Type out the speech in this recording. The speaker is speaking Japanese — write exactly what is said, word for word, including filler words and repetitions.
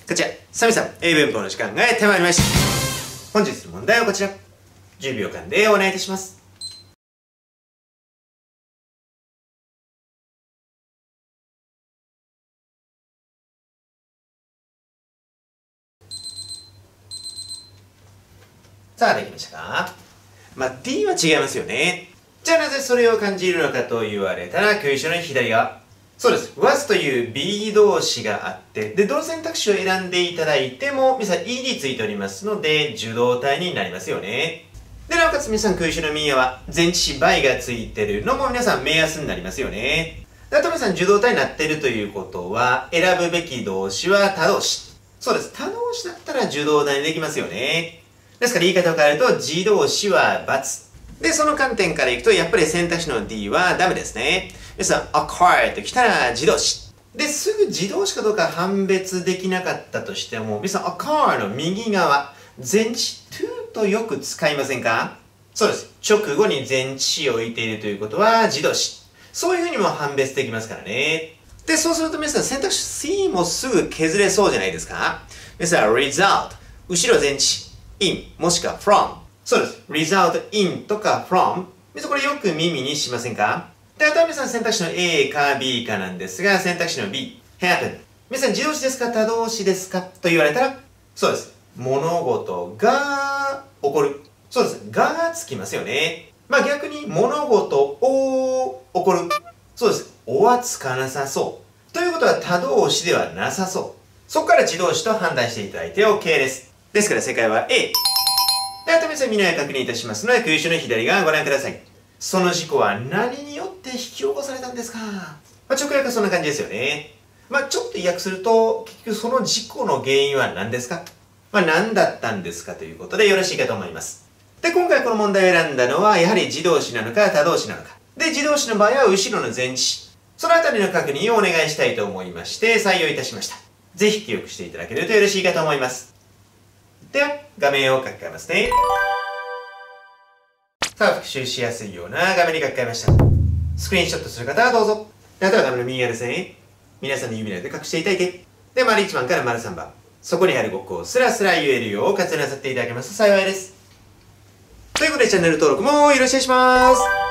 こちら、サミさん、英文法の時間がやってまいりました。本日の問題はこちら。じゅうびょうかんでお願いいたします。さあ、できましたか？まあ、D は違いますよね。じゃあなぜそれを感じるのかと言われたら、クエスチョンの左側。そうです。was という be 動詞があって、で、動選択肢を選んでいただいても、皆さん イーディー ついておりますので、受動体になりますよね。で、なおかつ皆さん、クエスチョンの右側、前置詞 by がついてるのも皆さん目安になりますよね。で、あと皆さん、受動体になっているということは、選ぶべき動詞は他動詞。そうです。他動詞だったら受動体にできますよね。ですから言い方を変えると、自動詞は×。で、その観点からいくと、やっぱり選択肢の D はダメですね。皆さん、a car と来たら自動詞。で、すぐ自動詞かどうか判別できなかったとしても、皆さん、a car の右側、前置 to とよく使いませんか？そうです。直後に前置詞を置いているということは自動詞。そういうふうにも判別できますからね。で、そうすると皆さん、選択肢 C もすぐ削れそうじゃないですか？皆さん、result。後ろ前置。in もしくは from。そうです。result in とか from。皆さんこれよく耳にしませんか？で、あとは皆さん選択肢の A か B かなんですが、選択肢の B、happen。皆さん自動詞ですか他動詞ですかと言われたら、そうです。物事が起こる。そうです。ががつきますよね。まあ逆に物事を起こる。そうです。おはつかなさそう。ということは他動詞ではなさそう。そこから自動詞と判断していただいて OK です。ですから正解は A。で、あと皆さん見ない確認いたしますので、クエスチョンの左側ご覧ください。その事故は何によって引き起こされたんですか？まあ、直訳はそんな感じですよね。まあ、ちょっと訳すると、結局その事故の原因は何ですか？まあ、何だったんですかということでよろしいかと思います。で、今回この問題を選んだのは、やはり自動詞なのか他動詞なのか。で、自動詞の場合は後ろの前置詞。そのあたりの確認をお願いしたいと思いまして、採用いたしました。ぜひ記憶していただけるとよろしいかと思います。では、画面を書き換えますね。さあ、復習しやすいような画面に書き換えました。スクリーンショットする方はどうぞ。で、あとは画面の右側ですね。皆さんの指などで隠していただいて。で、丸いちばんから丸さんばん。そこにある語句をスラスラ言えるよう活用なさっていただけますと幸いです。ということで、チャンネル登録もよろしくお願いします。